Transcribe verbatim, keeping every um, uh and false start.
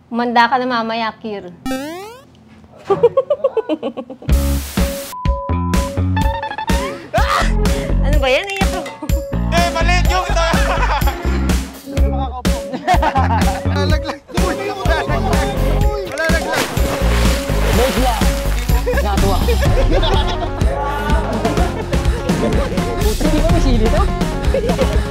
Umanda ka na mamaya, Kir. Ano ba yan? Iyak ako. Eh, maliit yung ito! Hindi makakaupo. Lalaglag. Lalaglag. Bigla. Nakatuwa. Puti, di ba may sili to?